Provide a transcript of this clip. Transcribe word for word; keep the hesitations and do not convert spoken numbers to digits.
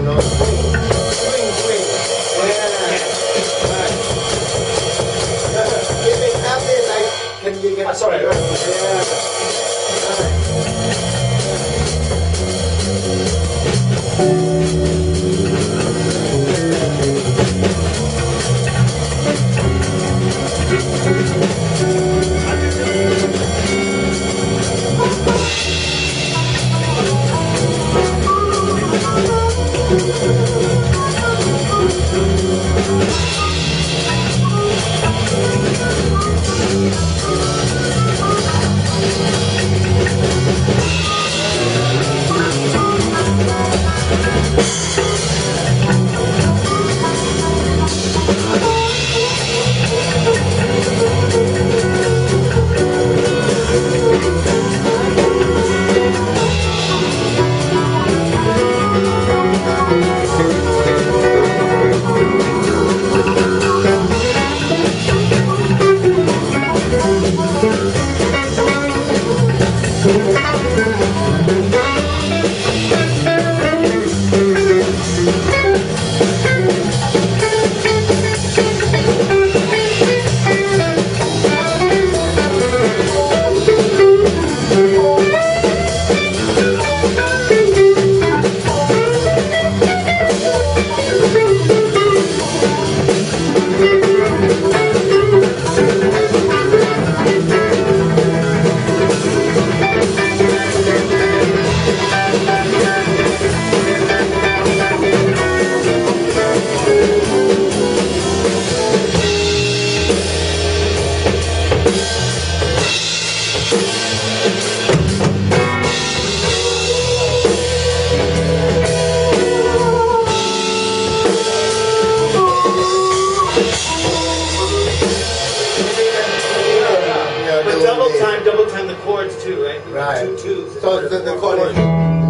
know, swing, swing, swing. Yeah. Right. If it happens, I can you get? I'm sorry. Yeah. Right. But double time, double time the chords too, right? Right. Two twos. So the, the chord is